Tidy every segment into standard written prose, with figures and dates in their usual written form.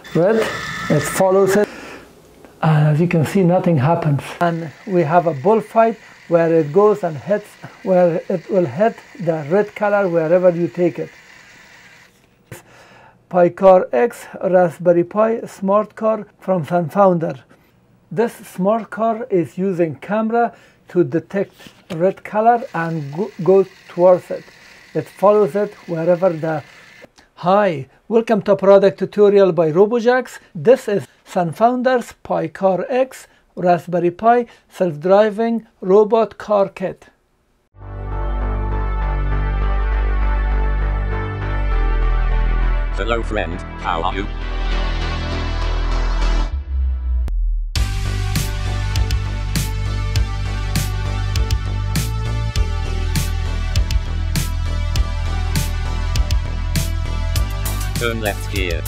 red, it follows it, and as you can see, nothing happens. And we have a bullfight where it goes and hits, where it will hit the red color wherever you take it. PICAR-X Raspberry Pi Smart Car from SunFounder. This smart car is using camera to detect red color and go towards it. It follows it wherever the... Hi, welcome to a product tutorial by Robojax. This is SunFounder's PICAR-X Raspberry Pi self-driving robot car kit. Hello friend, how are you? Turn left gear.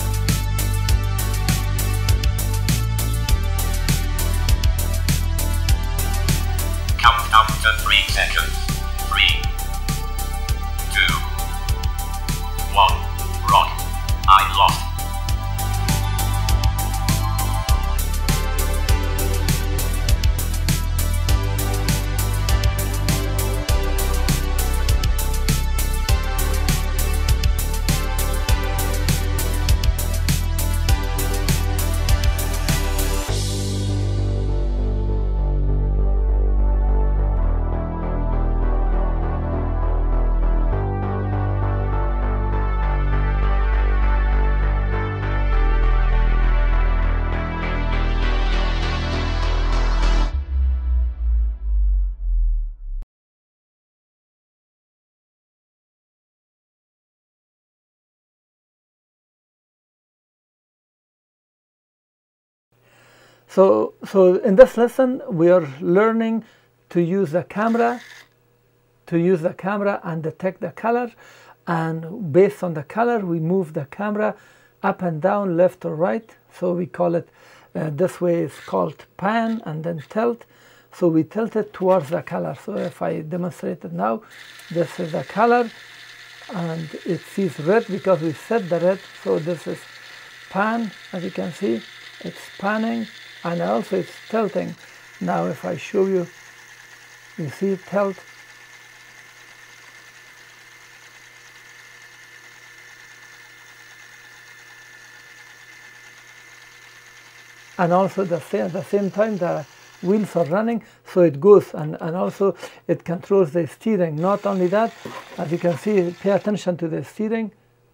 Countdown to 3 seconds. 3, 2, 1, rock. I'm lost. So in this lesson, we are learning to use the camera, and detect the color. And based on the color, we move the camera up and down, left or right. So we call it, this way is called pan and then tilt. So we tilt it towards the color. So if I demonstrate it now, this is the color and it sees red because we set the red. So this is pan, as you can see, it's panning. And also it's tilting. Now if I show you, you see tilt. And also at the same time the wheels are running, so it goes, and also it controls the steering. Not only that, as you can see, pay attention to the steering.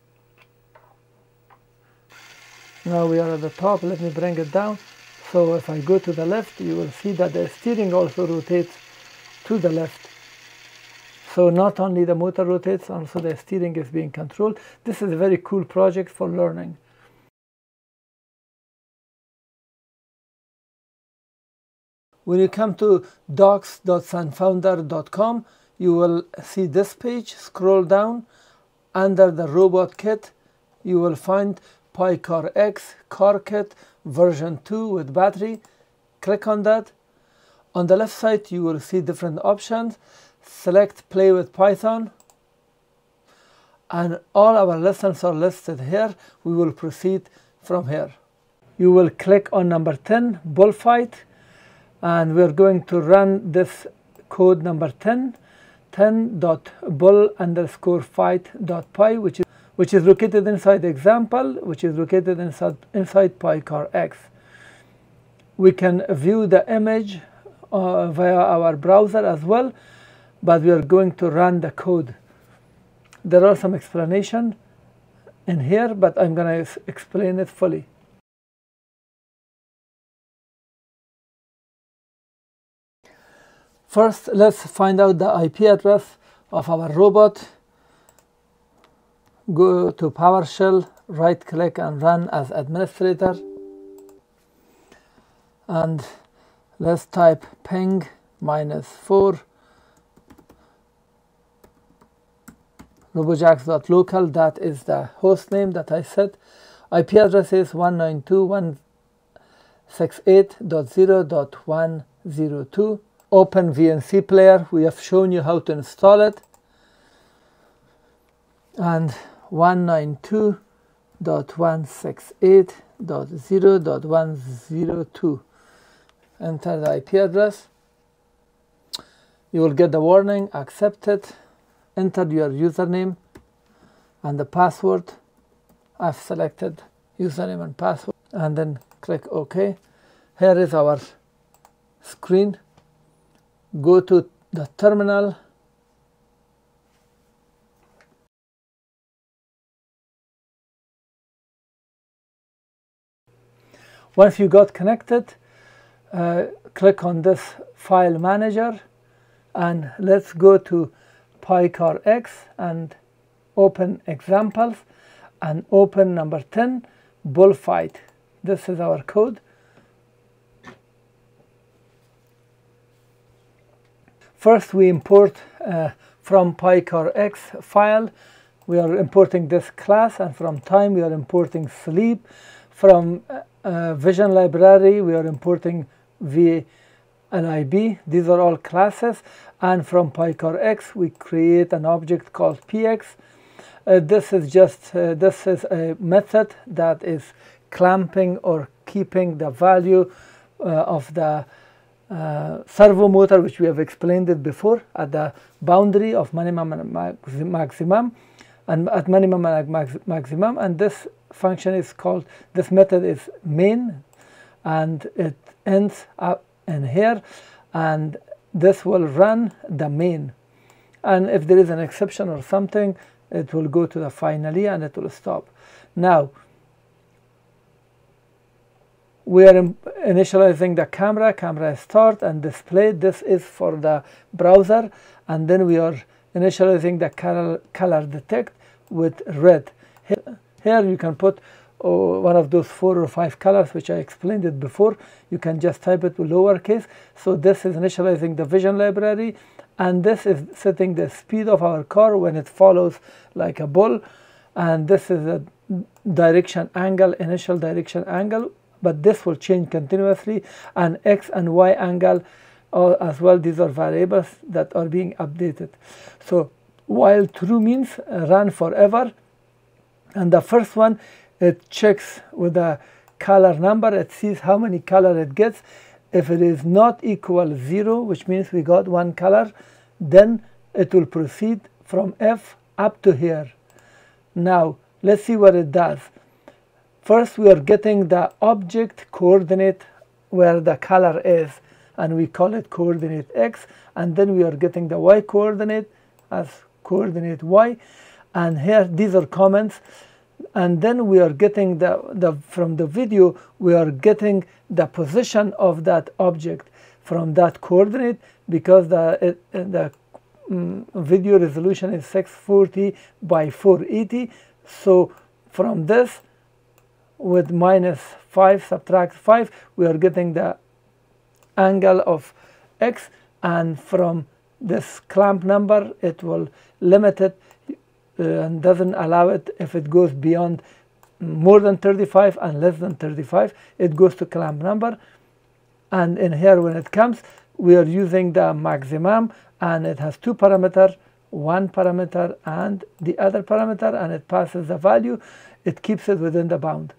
Now we are at the top, let me bring it down. So if I go to the left, you will see that the steering also rotates to the left. So not only the motor rotates, also the steering is being controlled. This is a very cool project for learning. When you come to docs.sunfounder.com, you will see this page. Scroll down. Under the robot kit, you will find PICAR-X car kit version 2 with battery. Click on that. On the left side you will see different options. Select play with Python, and all our lessons are listed here. We will proceed from here. You will click on number 10, bullfight, and we're going to run this code number 10.bull_fight.py, which is located inside the example, which is located inside PICAR-X. We can view the image via our browser as well, but we are going to run the code. There are some explanation in here, but I'm going to explain it fully. First, let's find out the IP address of our robot. Go to PowerShell, right click and run as administrator, and let's type ping -4 robojax.local. That is the host name that I set. IP address is 192.168.0.102. Open VNC player. We have shown you how to install it. And 192 192.168.0.102. Enter the IP address. You will get the warning, accept it, enter your username and the password. I've selected username and password and then click OK. Here is our screen. Go to the terminal. Once you got connected, click on this file manager and let's go to PICAR-X and open examples and open number 10, bullfight. This is our code. First we import from PICAR-X file, we are importing this class, and from time we are importing sleep. From vision library we are importing vide. These are all classes, and from PICAR-X we create an object called px. This is a method that is clamping or keeping the value of the servo motor, which we have explained it before, at the boundary of minimum and maximum, and at minimum and maximum. And this function is called, this method is main, and it ends up in here, and this will run the main. And if there is an exception or something, it will go to the finally and it will stop. Now we are initializing the camera start and display. This is for the browser, and then we are initializing the color detect with red. Here you can put one of those 4 or 5 colors which I explained it before. You can just type it with lowercase. So this is initializing the vision library, and this is setting the speed of our car when it follows like a bull, and this is a direction angle, initial direction angle, but this will change continuously, and X and Y angle as well. These are variables that are being updated. So while true means run forever, and the first one, it checks with a color number, it sees how many color it gets. If it is not equal 0, which means we got 1 color, then it will proceed from F up to here. Now let's see what it does. First we are getting the object coordinate where the color is, and we call it coordinate X, and then we are getting the Y coordinate as coordinate Y, and here these are comments. And then we are getting from the video, we are getting the position of that object from that coordinate, because the video resolution is 640 by 480. So from this, with -5 subtract 5, we are getting the angle of X, and from this clamp number it will limit it and doesn't allow it if it goes beyond more than 35 and less than 35, it goes to clamp number. And in here when it comes, we are using the maximum, and it has 2 parameters, 1 parameter and the other parameter, and it passes the value, it keeps it within the bound.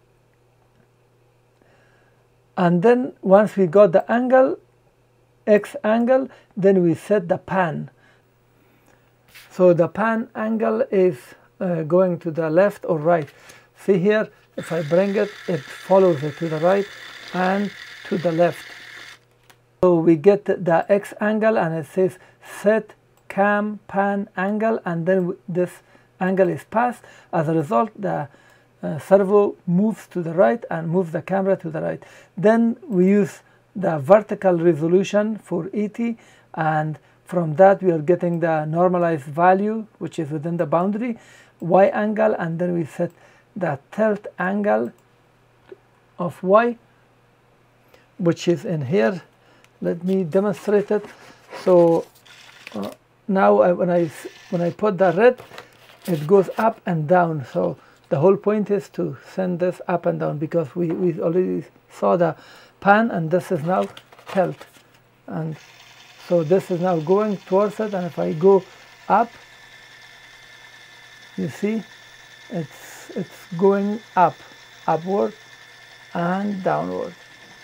And then once we got the angle, X angle, then we set the pan. So the pan angle is going to the left or right. See here, if I bring it, it follows it to the right and to the left. So we get the X angle, and it says set cam pan angle, and then this angle is passed. As a result, the servo moves to the right and moves the camera to the right. Then we use the vertical resolution for 80, and from that we are getting the normalized value, which is within the boundary, Y angle, and then we set the tilt angle of Y, which is in here. Let me demonstrate it. So now when I put the red, it goes up and down. So the whole point is to send this up and down, because we already saw the pan, and this is now tilt, and so this is now going towards it. And if I go up, you see it's it's going upward and downward.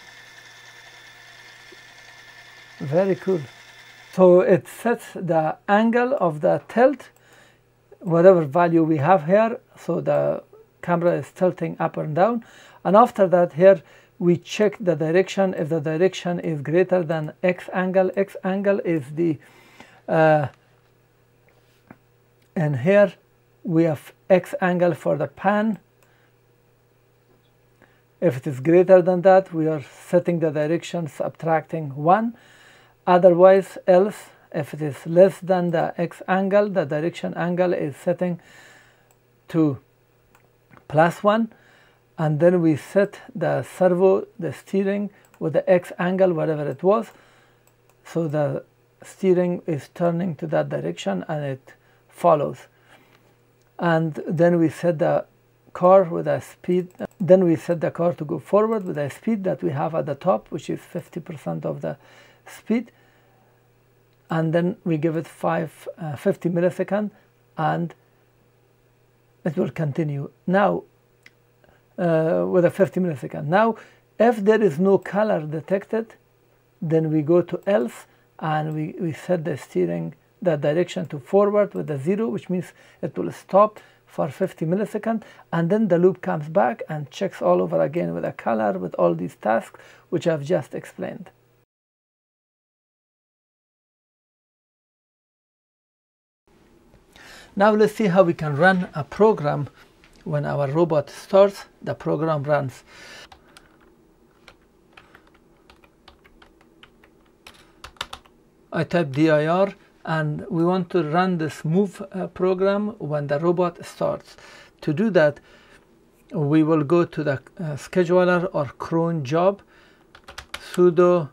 Very cool. So it sets the angle of the tilt, whatever value we have here, so the camera is tilting up and down. And after that, here we check the direction. If the direction is greater than X angle is the and here we have X angle for the pan. If it is greater than that, we are setting the direction subtracting 1. Otherwise, else, if it is less than the X angle, the direction angle is setting to +1. And then we set the servo, the steering, with the X angle, whatever it was. So the steering is turning to that direction and it follows. And then we set the car with a speed. Then we set the car to go forward with a speed that we have at the top, which is 50% of the speed. And then we give it 50 milliseconds and it will continue. Now, with a 50 milliseconds. Now, if there is no color detected, then we go to else and we set the steering, the direction to forward with a 0, which means it will stop for 50 milliseconds, and then the loop comes back and checks all over again with a color, with all these tasks which I've just explained. Now let's see how we can run a program. When our robot starts, the program runs. I type dir and we want to run this move program when the robot starts. To do that, we will go to the scheduler or cron job, sudo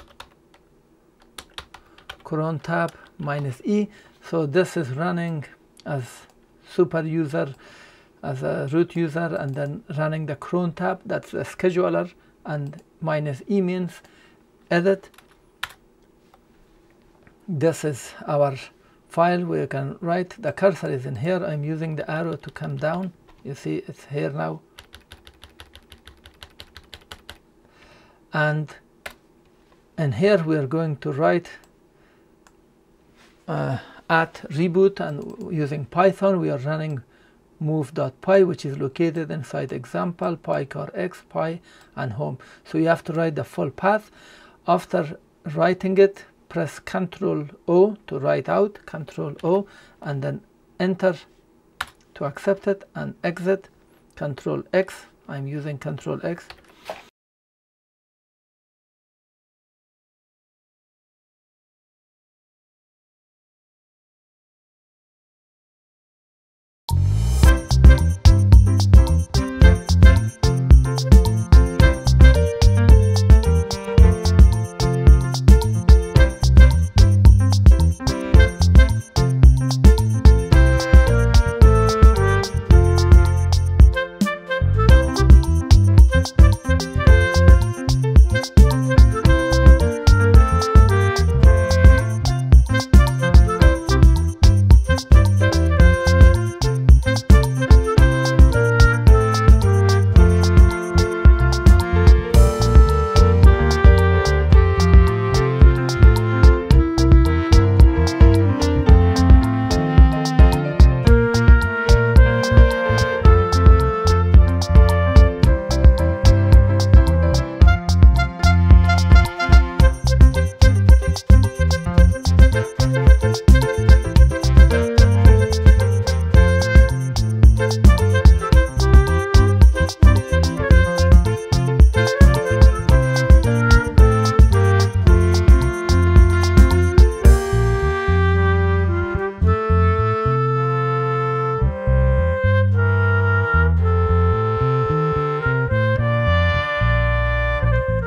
cron tab -e. So this is running as super user, as a root user, and then running the cron tab, that's the scheduler, and -e means edit. This is our file where you can write. The cursor is in here. I'm using the arrow to come down. You see it's here now. And in here we are going to write at reboot, and using Python we are running move.py, which is located inside example, PICAR-X, Py, and home. So you have to write the full path. After writing it, press Ctrl O to write out, Ctrl O, and then enter to accept it, and exit, Ctrl X. I'm using Ctrl X.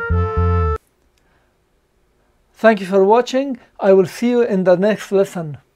Thank you for watching. I will see you in the next lesson.